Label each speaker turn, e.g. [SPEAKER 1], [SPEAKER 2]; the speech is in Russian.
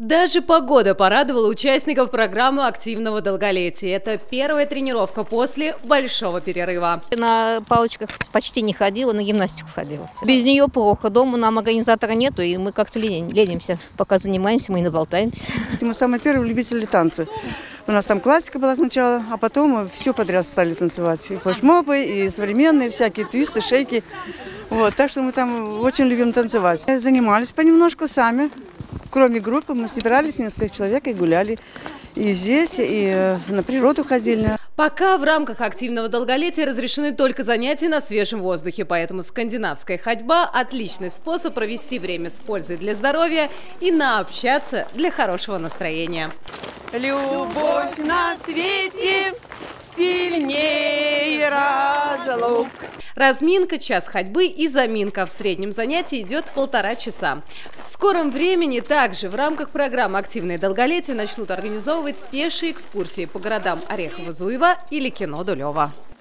[SPEAKER 1] Даже погода порадовала участников программы активного долголетия. Это первая тренировка после большого перерыва.
[SPEAKER 2] На палочках почти не ходила, на гимнастику ходила. Без нее плохо. Дома нам организатора нету, и мы как-то ленимся. Пока занимаемся, мы и наболтаемся.
[SPEAKER 3] Мы самые первые любители танца. У нас там классика была сначала, а потом мы все подряд стали танцевать. И флешмобы, и современные, всякие твисты, шейки. Вот, так что мы там очень любим танцевать. Занимались понемножку сами. Кроме группы мы собирались несколько человек и гуляли и здесь, и на природу ходили.
[SPEAKER 1] Пока в рамках активного долголетия разрешены только занятия на свежем воздухе, поэтому скандинавская ходьба – отличный способ провести время с пользой для здоровья и наобщаться для хорошего настроения.
[SPEAKER 4] Любовь на свете сильнее разлук.
[SPEAKER 1] Разминка, час ходьбы и заминка. В среднем занятии идет 1,5 часа. В скором времени также в рамках программы «Активное долголетие» начнут организовывать пешие экскурсии по городам Орехово-Зуево или Кино-Дулево.